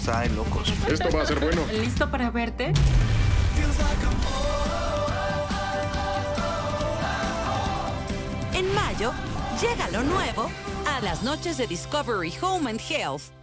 trae locos. Esto va a ser bueno. ¿Listo para verte? En mayo, llega lo nuevo a las noches de Discovery Home and Health.